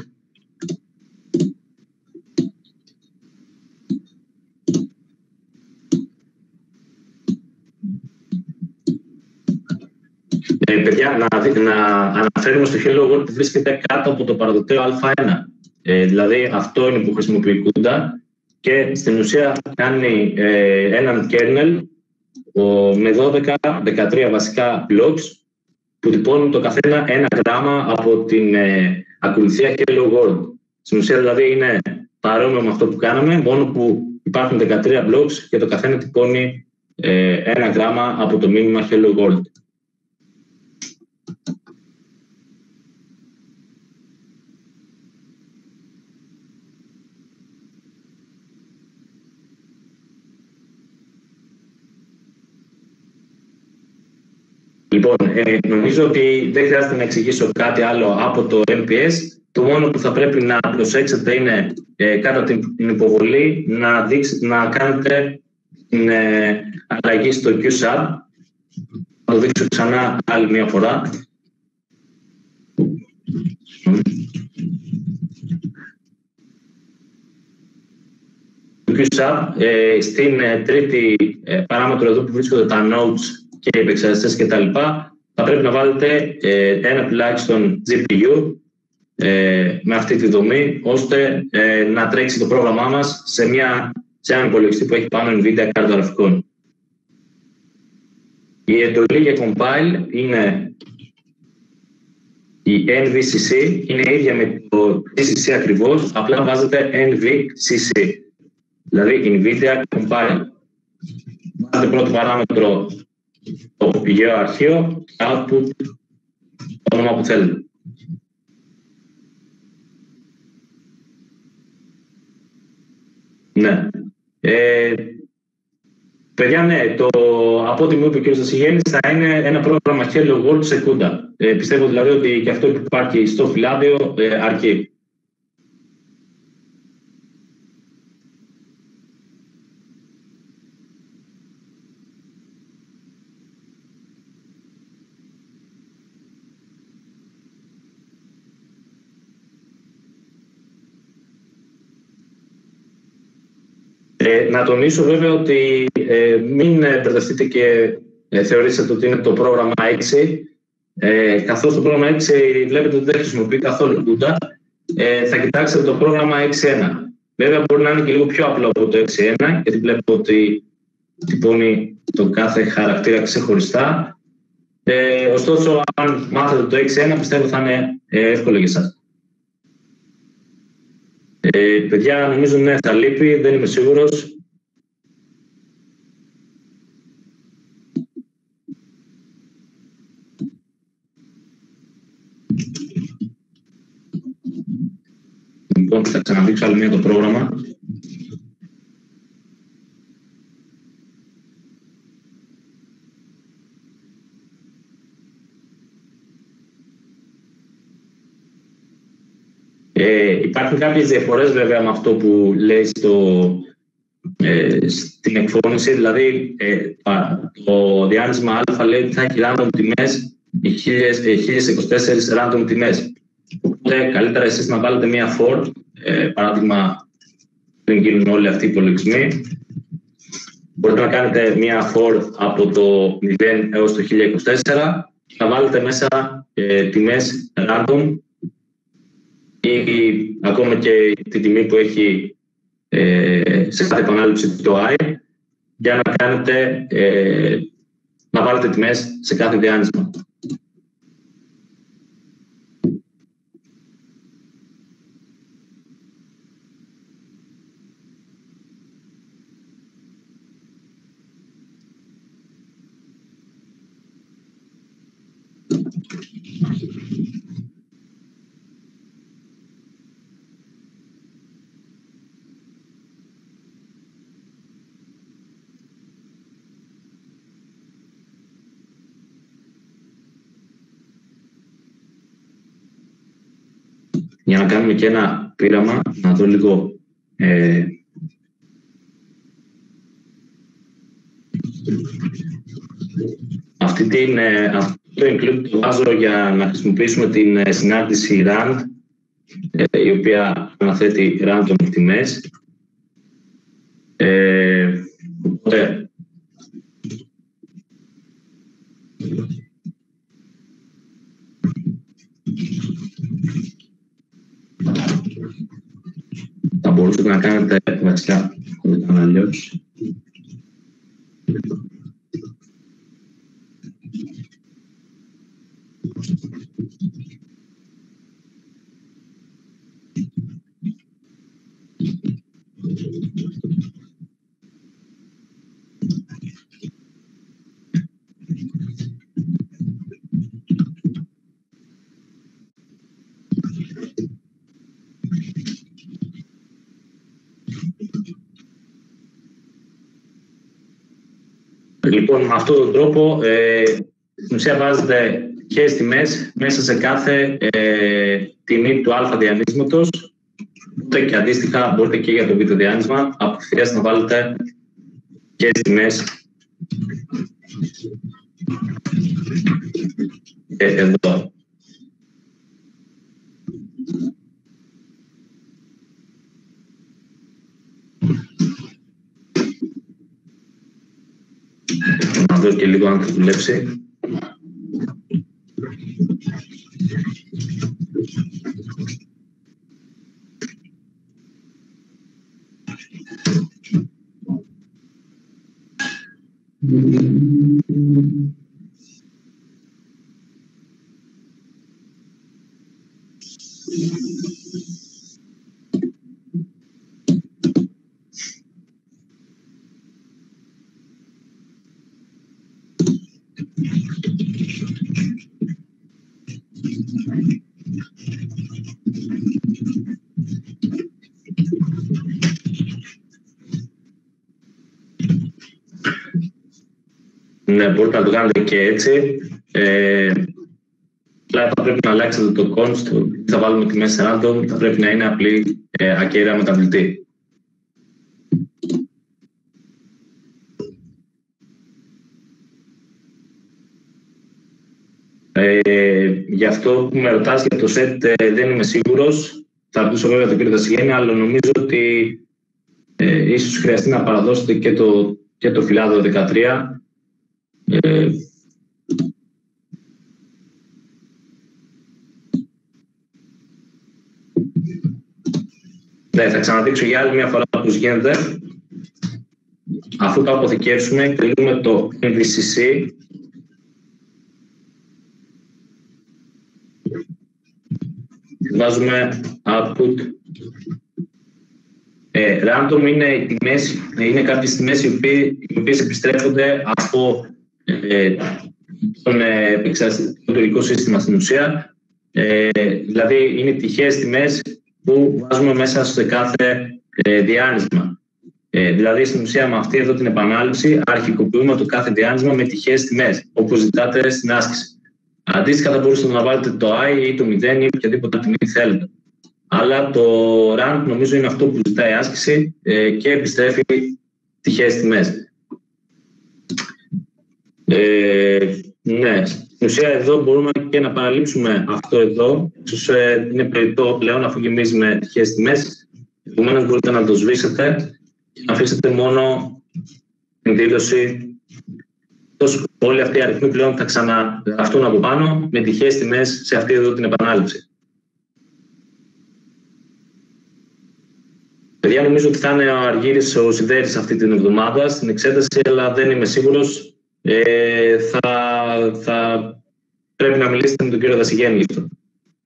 [SPEAKER 1] Ε, παιδιά, να, να αναφέρουμε στο Hello World που βρίσκεται κάτω από το παραδοτέο α ένα. Ε, δηλαδή, αυτό είναι που χρησιμοποιεί η CUDA και στην ουσία κάνει ε, έναν kernel ο, με δώδεκα δεκατρία βασικά blocks που τυπώνουν το καθένα ένα γράμμα από την ε, ακολουθία Hello World. Στην ουσία, δηλαδή, είναι παρόμοιο με αυτό που κάναμε, μόνο που υπάρχουν δεκατρία blocks και το καθένα τυπώνει ε, ένα γράμμα από το μήνυμα Hello World. Λοιπόν, ε, νομίζω ότι δεν χρειάζεται να εξηγήσω κάτι άλλο από το εν πι ες. Το μόνο που θα πρέπει να προσέξετε είναι ε, κατά την υποβολή να, δείξετε, να κάνετε την ε, αλλαγή στο QSub. Θα το δείξω ξανά άλλη μια φορά. Το QSub ε, στην ε, τρίτη ε, παράμετρο εδώ που βρίσκονται τα nodes και οι επεξεργαστές κτλ. Θα πρέπει να βάλετε ε, ένα τουλάχιστον τζι πι γιου ε, με αυτή τη δομή, ώστε ε, να τρέξει το πρόγραμμά μας σε, μια, σε έναν υπολογιστή που έχει πάνω NVIDIA κάρτα γραφικών. Η εντολή για compile είναι η εν βι σι σι, είναι ίδια με το τζι σι σι ακριβώς, απλά βάζετε εν βι σι σι, δηλαδή NVIDIA compile. Βάζετε πρώτο παράμετρο το πηγαίο αρχείο, output, το όνομα που θέλετε. Ναι. Ε, παιδιά, ναι, το, από ό,τι μου είπε ο κ. Ζασιγέννης, θα είναι ένα πρόγραμμα Hello World σε CUDA. Ε, πιστεύω δηλαδή ότι και αυτό που υπάρχει στο φυλάδιο ε, αρκεί. Ε, να τονίσω βέβαια ότι ε, μην μπερδευτείτε και ε, θεωρήσετε ότι είναι το πρόγραμμα έξι, ε, καθώς το πρόγραμμα έξι βλέπετε ότι δεν χρησιμοποιεί καθόλου CUDA, ε, θα κοιτάξετε το πρόγραμμα έξι ένα. Βέβαια μπορεί να είναι και λίγο πιο απλό από το έξι ένα, γιατί βλέπω ότι τυπώνει τον κάθε χαρακτήρα ξεχωριστά. Ε, ωστόσο, αν μάθετε το έξι ένα, πιστεύω θα είναι ε, εύκολο για εσάς. Ε, παιδιά, νομίζω ναι, θα λείπει, δεν είμαι σίγουρος. Λοιπόν, θα ξαναδείξω άλλη μία το πρόγραμμα. Ε, υπάρχουν κάποιες διαφορές βέβαια με αυτό που λέει στο, ε, στην εκφώνηση, δηλαδή ε, το διάνυσμα α λέει ότι θα έχει random τιμές, οι χίλιες είκοσι τέσσερα random τιμές. Οπότε καλύτερα εσείς να βάλετε μία for, ε, παράδειγμα, πριν γίνουν όλοι αυτοί οι υπολογισμοί. Μπορείτε να κάνετε μία for από το μηδέν έως το χίλια είκοσι τέσσερα και να βάλετε μέσα ε, τιμές random ή ακόμα και τη τιμή που έχει ε, σε κάθε επανάληψη το i, για να, κάνετε, ε, να βάλετε τιμές σε κάθε διάνυσμα. Για να κάνουμε και ένα πείραμα, να δω λίγο ε, αυτή την, ε, αυτό το include το βάζω για να χρησιμοποιήσουμε την ε, συνάρτηση rand, ε, η οποία αναθέτει random τιμές. Ε, οπότε, θα μπορούσατε να κάνετε βασικά αλλιώς. Λοιπόν, με αυτόν τον τρόπο, ε, στην ουσία βάζετε και τιμές μέσα σε κάθε ε, τιμή του α διανύσματος, ούτε και αντίστοιχα μπορείτε και για το β διάνυσμα απευθείας να βάλετε και τιμές ε, εδώ. Να δω και λίγο αν θα δουλέψει. Ναι, μπορείτε να το κάνετε και έτσι. Ε, θα πρέπει να αλλάξετε το const, θα βάλουμε τη μέση random, θα πρέπει να είναι απλή ε, ακέραια μεταβλητή. Ε, γι' αυτό που με ρωτάς για το set ε, δεν είμαι σίγουρος. Θα ρωτήσω βέβαια τον κύριο Δασιγέννη, αλλά νομίζω ότι ε, ίσως χρειαστεί να παραδώσετε και το, και το φυλάδιο δεκατρία. Ε, ναι, θα ξαναδείξω για άλλη μια φορά πώς γίνεται. Αφού το αποθηκεύσουμε, κλείνουμε το εμ βι σι σι. Βάζουμε output. Ε, random είναι, οι τιμές, είναι κάποιες τιμές οι οποίες επιστρέφονται από ε, τον επεξεργαστικό σύστημα στην ουσία. Ε, δηλαδή είναι τυχαίες τιμές που βάζουμε μέσα σε κάθε ε, διάνυσμα. Ε, δηλαδή στην ουσία με αυτή εδώ την επανάληψη αρχικοποιούμε το κάθε διάνυσμα με τυχαίες τιμές, όπως ζητάτε στην άσκηση. Αντίστοιχα θα μπορούσατε να βάλετε το i ή το μηδέν ή οποιαδήποτε τιμή θέλετε. Αλλά το rand νομίζω είναι αυτό που ζητάει η άσκηση ε, και επιστρέφει τυχαίες τιμές. Ε, ναι, στην Στην ουσία εδώ μπορούμε και να παραλείψουμε αυτό εδώ. Ίσως ε, είναι περιττό πλέον αφού γεμίζει με τυχαίες τιμές. Επομένως μπορείτε να το σβήσετε και να αφήσετε μόνο την δήλωση. Όλοι αυτοί οι αριθμοί πλέον θα ξαναγραφτούν από πάνω με τυχαίες τιμές σε αυτή εδώ την επανάληψη. Παιδιά, νομίζω ότι θα είναι ο Αργύρης ο Σιδέρης αυτή την εβδομάδα στην εξέταση, αλλά δεν είμαι σίγουρος. Ε, θα, θα πρέπει να μιλήσετε με τον κύριο Δασιγέννη γι' αυτό.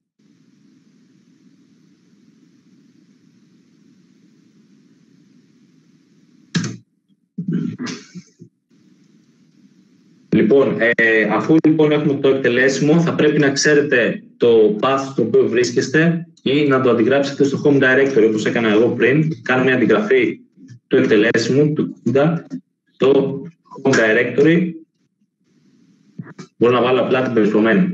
[SPEAKER 1] Λοιπόν, ε, αφού λοιπόν έχουμε το εκτελέσιμο, θα πρέπει να ξέρετε το path στο οποίο βρίσκεστε ή να το αντιγράψετε στο Home Directory, όπως έκανα εγώ πριν. Κάνω μια αντιγραφή του εκτελέσιμου, του κούντα, στο Home Directory. Μπορώ να βάλω απλά την περισπομένη.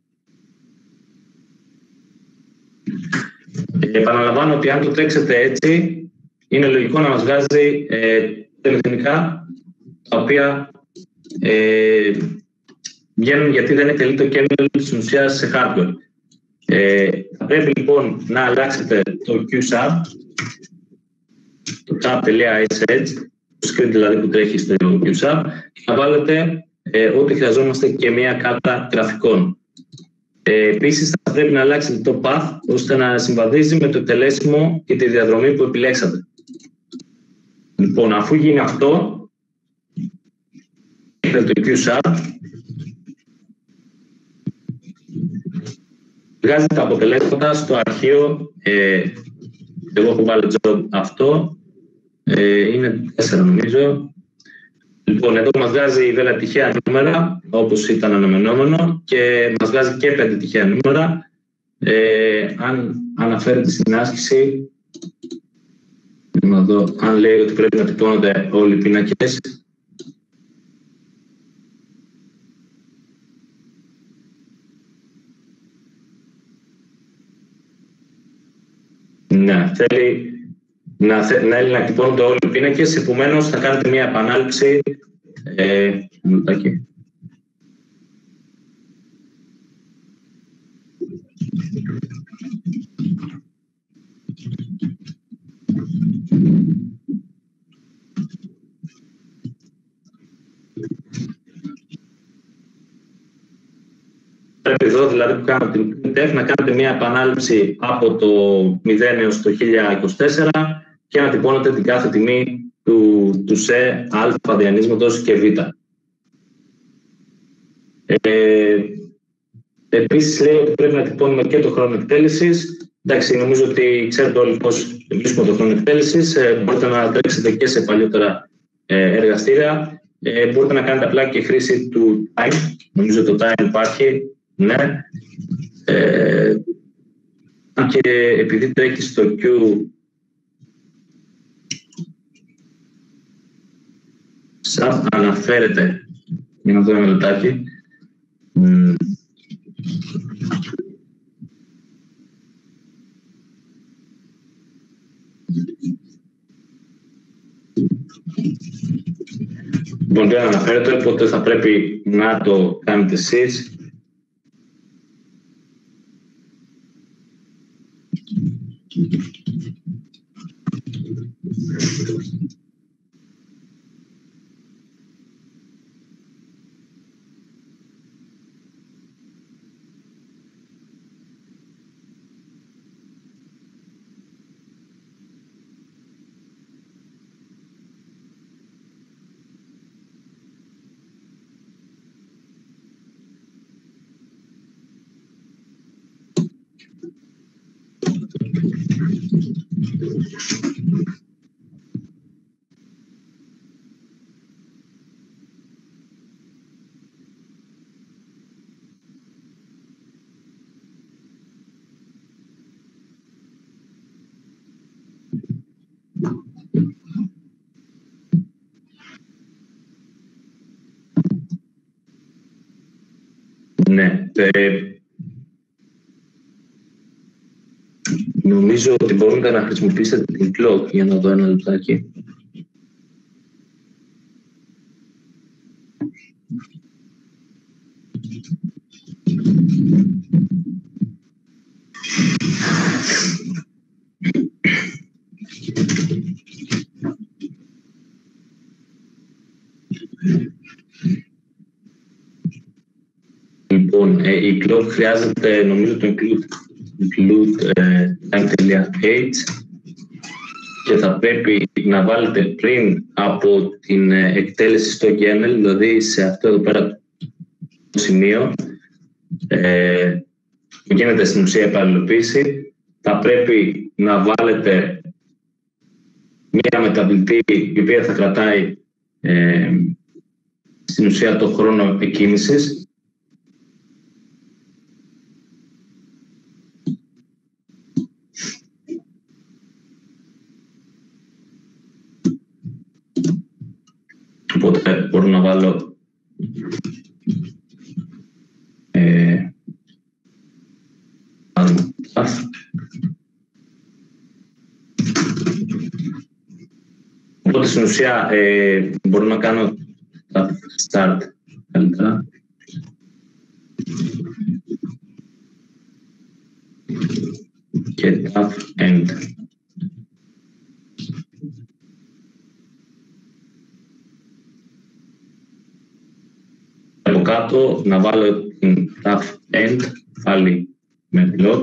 [SPEAKER 1] Ε, επαναλαμβάνω ότι αν το τρέξετε έτσι, είναι λογικό να μας βγάζει ε, τελειωτικά, τα οποία ε, βγαίνουν γιατί δεν εκτελεί το kernel της ουσίας σε hardware. Ε, θα πρέπει λοιπόν να αλλάξετε το qsub, το sub.sh, το script δηλαδή που τρέχει στο qsub, και να βάλετε ε, ότι χρειαζόμαστε και μια κάρτα γραφικών. Ε, επίσης θα πρέπει να αλλάξετε το path ώστε να συμβαδίζει με το εκτελέσιμο και τη διαδρομή που επιλέξατε. Λοιπόν, αφού γίνει αυτό, το qsub βγάζει τα αποτελέσματα στο αρχείο. ε, εγώ έχω βάλει job αυτό, ε, είναι τέσσερα νομίζω. Λοιπόν, εδώ μας βγάζει βέβαια τυχαία νούμερα, όπως ήταν αναμενόμενο, και μας βγάζει και πέντε τυχαία νούμερα. Ε, αν αναφέρεται στην άσκηση, να δω αν λέει ότι πρέπει να τυπώνονται όλοι οι πίνακες. Ναι, θέλει να, θε, να, να τυπώνονται όλοι οι πίνακες, επομένως θα κάνετε μια επανάληψη. Ε, Πρέπει εδώ δηλαδή που κάνετε την printf να κάνετε μια επανάληψη από το μηδέν έως το χίλια είκοσι τέσσερα και να τυπώνετε την κάθε τιμή του, του σε α διανύσματος και β. Ε, επίσης λέει ότι πρέπει να τυπώνουμε και το χρόνο εκτέλεσης. Εντάξει, νομίζω ότι ξέρετε όλοι πώς βρίσκουμε το χρόνο εκτέλεσης. Ε, μπορείτε να τρέξετε και σε παλιότερα ε, εργαστήρια. Ε, μπορείτε να κάνετε απλά και χρήση του time. Νομίζω το time υπάρχει. Ναι. Ε, και επειδή τρέχει στο Q sub αναφέρεται, για να δω ένα λεπτάκι. Mm. Λοιπόν, δεν αναφέρεται, οπότε θα πρέπει να το κάνετε εσείς. Ναι, ε, νομίζω ότι μπορείτε να χρησιμοποιήσετε την clock για να δω ένα λεπτάκι. Λοιπόν, ε, η cloud χρειάζεται, νομίζω, το include, include ε, time.h και θα πρέπει να βάλετε πριν από την ε, εκτέλεση στο kernel, δηλαδή σε αυτό εδώ πέρα το σημείο, ε, που γίνεται στην ουσία επαλληλοποίηση, θα πρέπει να βάλετε μία μεταβλητή η οποία θα κρατάει ε, στην ουσία το χρόνο εκκίνησης. Οπότε μπορώ να βάλω ε, οπότε στην ουσία ε, μπορώ να κάνω start καλύτερα. Και tap end. Από κάτω να βάλω την tap end πάλι με block.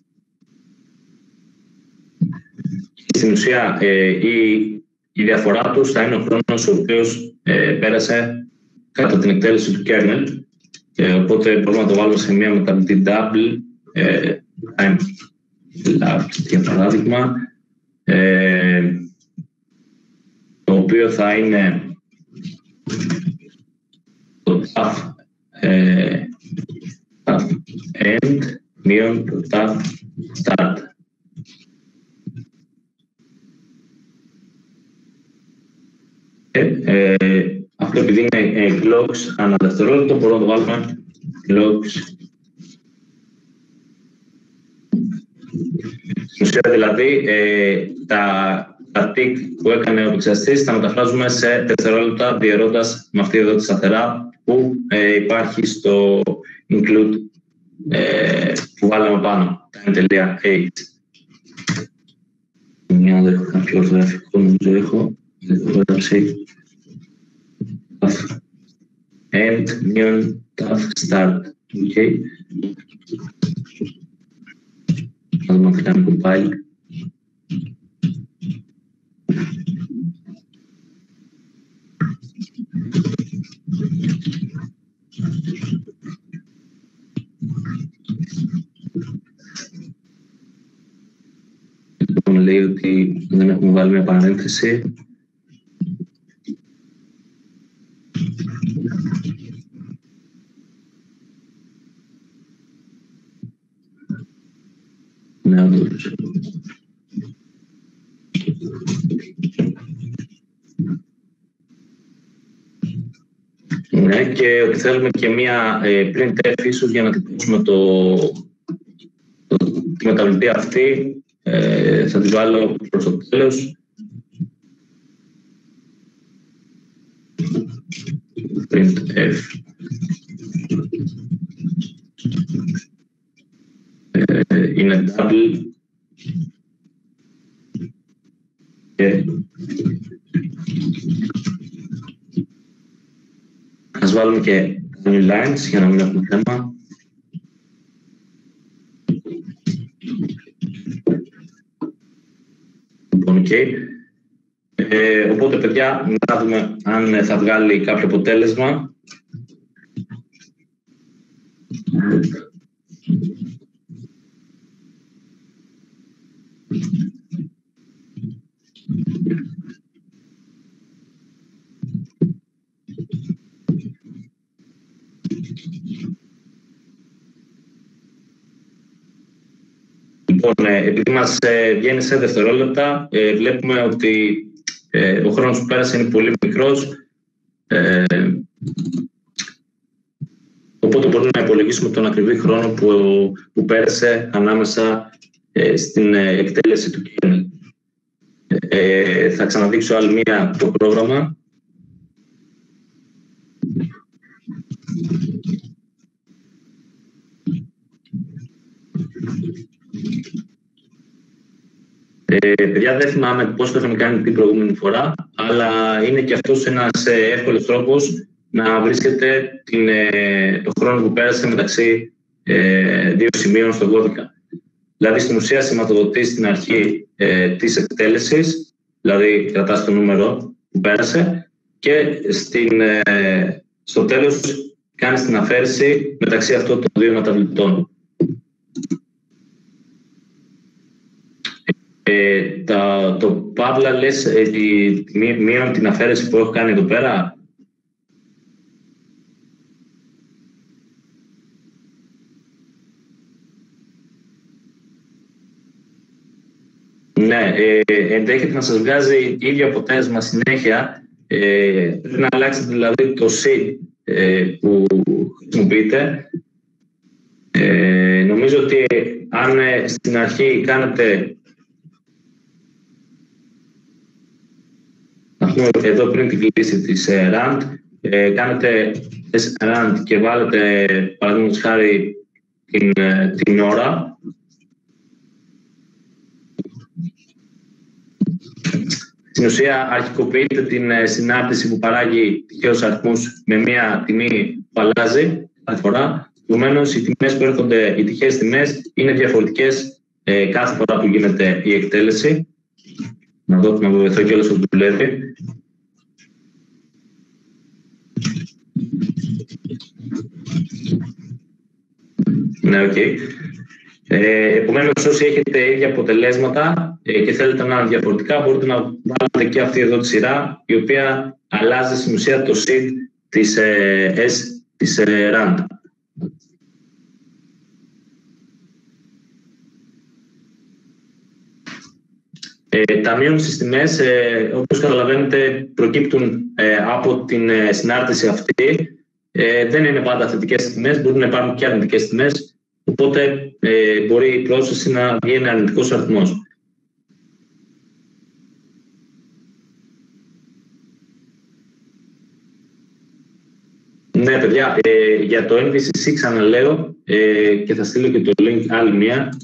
[SPEAKER 1] Στην ουσία ε, η, η διαφορά τους θα είναι ο χρόνος ο οποίος ε, πέρασε κατά την εκτέλεση του kernel. Ε, οπότε μπορούμε να το βάλουμε σε μια μεταβλητή double ε, time elapsed, για παράδειγμα, ε, το οποίο θα είναι το tap ε, end μείον το tap start. Ε, ε, αυτό επειδή είναι ε, clocks ανά δευτερόλεπτο, μπορούμε να το βάλουμε clocks. Στην ουσία δηλαδή, ε, τα, τα tick που έκανε ο επεξεργαστής τα μεταφράζουμε σε δευτερόλεπτα, διαιρώντας με αυτή εδώ τη σταθερά που ε, υπάρχει στο include ε, που βάλαμε πάνω, time.h. Μια δεν έχω κάποιο ορθογραφικό, νομίζω έχω. Δεν end μείον tap start. Okay. Θα δούμε αν κάνει compile. Λοιπόν, λέει ότι δεν έχουμε βάλει μια παρένθεση. Ναι, όντως. Ναι, και ότι θέλουμε και μία ε, printf ίσως για να τυπώσουμε το, το, τη μεταβλητή αυτή. Ε, θα τη βάλω προς το τέλος. printf. Ε, είναι double. Και ας βάλουμε και new lines για να μην έχουμε θέμα. Λοιπόν, okay. ε, οπότε, παιδιά, να δούμε αν θα βγάλει κάποιο αποτέλεσμα. Λοιπόν, επειδή μας ε, βγαίνει σε δευτερόλεπτα, ε, βλέπουμε ότι ε, ο χρόνος που πέρασε είναι πολύ μικρός. Ε, οπότε μπορούμε να υπολογίσουμε τον ακριβή χρόνο που, που πέρασε ανάμεσα ε, στην ε, εκτέλεση του kernel. Ε, θα ξαναδείξω άλλη μία το πρόγραμμα. Ε, παιδιά, δεν θυμάμαι πώς το είχαμε κάνει την προηγούμενη φορά, αλλά είναι και αυτός ένας εύκολος τρόπος να βρίσκεται την, ε, το χρόνο που πέρασε μεταξύ ε, δύο σημείων στον κώδικα. Δηλαδή, στην ουσία σηματοδοτεί στην αρχή ε, της εκτέλεσης, δηλαδή κρατάς το νούμερο που πέρασε και στην, ε, στο τέλος κάνεις την αφαίρεση μεταξύ αυτών των δύο μεταβλητών. Ε, τα, το Παύλα, λες ε, μείον την αφαίρεση που έχω κάνει εδώ πέρα. Ναι, ε, ενδέχεται να σας βγάζει ίδιο αποτέλεσμα συνέχεια. Ε, πρέπει να αλλάξετε δηλαδή το seed ε, που χρησιμοποιείτε. Ε, νομίζω ότι αν ε, στην αρχή κάνετε, να πούμε εδώ πριν την κλίση της ε, rand, ε, κάνετε rand και βάλετε παραδείγματος χάρη την, ε, την ώρα. Στην ουσία αρχικοποιείτε την συνάρτηση που παράγει τυχαίους αριθμούς με μια τιμή που αλλάζει κάθε φορά. Επομένως, οι τιμές που έρχονται, οι τυχαίες τιμές, είναι διαφορετικές ε, κάθε φορά που γίνεται η εκτέλεση. Να δω, να βοηθώ κιόλας ότι δουλεύει. Ναι, οκ. Okay. Ε, επομένως, όσοι έχετε ίδια αποτελέσματα ε, και θέλετε να είναι διαφορετικά, μπορείτε να βάλετε και αυτή εδώ τη σειρά, η οποία αλλάζει στην ουσία το seed της, ε, S, της ε, rand. Ε, τα μείον στις τιμές, ε, όπως καταλαβαίνετε, προκύπτουν ε, από την ε, συνάρτηση αυτή. Ε, δεν είναι πάντα θετικές τιμές, μπορεί να υπάρχουν και αρνητικές τιμές. Οπότε ε, μπορεί η πρόσθεση να βγει αρνητικός αριθμός. Ναι, παιδιά, ε, για το εν βι σι σι ξαναλέω ε, και θα στείλω και το link άλλη μία.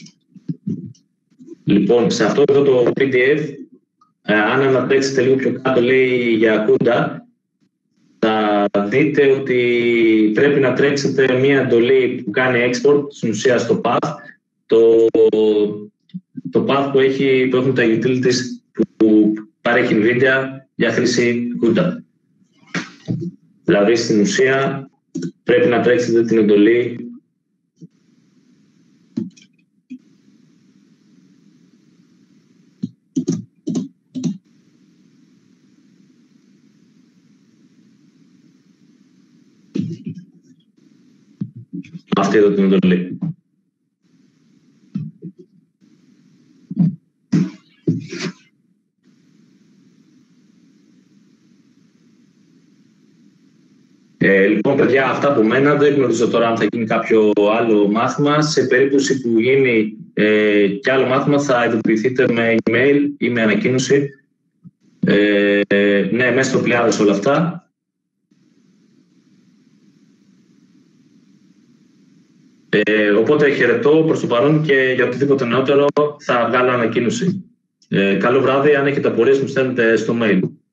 [SPEAKER 1] Λοιπόν, σε αυτό εδώ το πι ντι εφ, ε, αν ανατρέξετε λίγο πιο κάτω, λέει για CUDA, θα δείτε ότι πρέπει να τρέξετε μία εντολή που κάνει export, στην ουσία στο path, το, το path που, έχει, που έχουν τα utilities που παρέχει NVIDIA για χρήση CUDA. Δηλαδή, στην ουσία, πρέπει να τρέξετε την εντολή αυτή εδώ την εντολή. Ε, λοιπόν, παιδιά, αυτά από μένα. Δεν γνωρίζω τώρα αν θα γίνει κάποιο άλλο μάθημα. Σε περίπτωση που γίνει ε, και άλλο μάθημα, θα ειδοποιηθείτε με email ή με ανακοίνωση. Ε, ε, ναι, μέσα στο πλιάδες όλα αυτά. Ε, οπότε χαιρετώ προς το παρόν και για οτιδήποτε νεότερο θα βγάλω ανακοίνωση. Ε, καλό βράδυ. Αν έχετε απορίες μου στέλνετε στο mail.